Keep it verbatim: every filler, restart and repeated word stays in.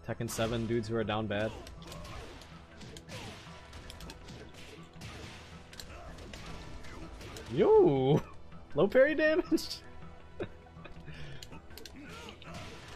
Tekken seven dudes who are down bad. Yo! Low parry damage?